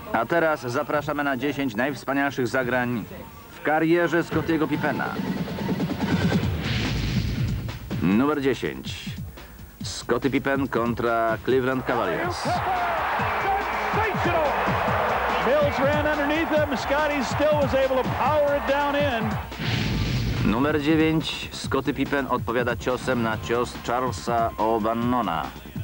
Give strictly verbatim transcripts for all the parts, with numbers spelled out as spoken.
A teraz zapraszamy na dziesięć najwspanialszych zagrań w karierze Scottiego Pippena. Numer dziesięć. Scottie Pippen kontra Cleveland Cavaliers. Mills ran underneath him. Scottie still was able to power it down in. Numer dziewięć. Scottie Pippen odpowiada ciosem na cios Charlesa O'Bannona.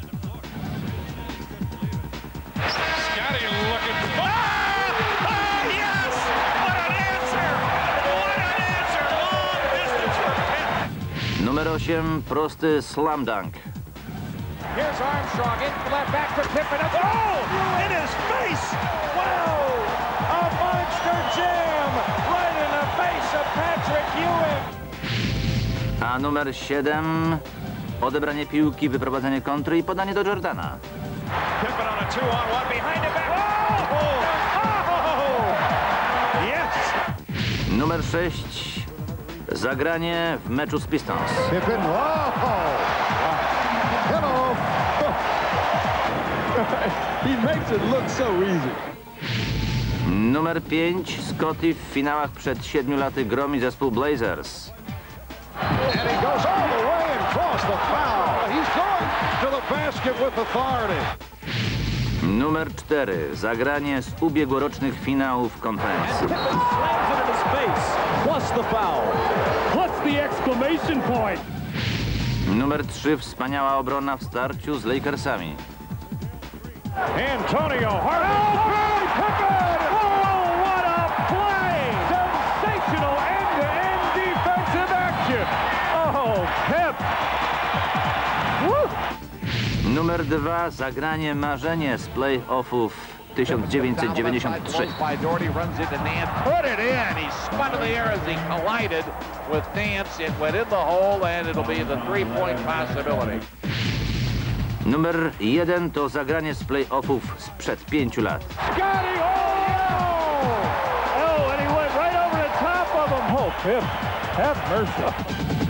Scottie looking. Oh! Oh, yes! What an answer! What an answer! Long distance for Pippen. Numer osiem. Prosty slam dunk. Here's Armstrong in left back to Pippen. Oh! In his face! Wow! A monster jam! Right in the face of Patrick Ewing! A numer siedem. Odebranie piłki, wyprowadzenie kontry i podanie do Jordana. Pippen on a two on one behind the back. Oh! Oh! Yes! Numer sześć. Zagranie w meczu z Pistons. Pippen, wow! Hello! He makes it look so easy. Numer pięć. Scottie w finałach przed siedmiu laty gromi zespół Blazers. And he goes all the way and draws the foul. He's going to the basket with authority. Numer cztery. Zagranie z ubiegłorocznych finałów konferencji. Pippen slams it in his face. Plus the foul. Plus the exclamation point. Numer trzy. Wspaniała obrona w starciu z Lakersami. Antonio Hardaway. Oh, Pippen! Oh, what a play! Sensational end-to-end defensive action. Oh, Pip! Woo! Numer dwa. Zagranie marzenie z playoffów tysiąc dziewięćset dziewięćdziesiąt trzy. Doherty runs into Nance, put it in. He spun in the air as he collided with Nance. It went in the hole, and it'll be the three-point possibility. Numer jeden to zagranie z playoffów sprzed pięciu lat. Scottie! Oh! Oh, and he went right over the top of him. Oh, Pip, have mercy.